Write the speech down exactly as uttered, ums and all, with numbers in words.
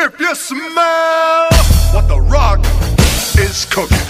If you smell what the rock is cooking.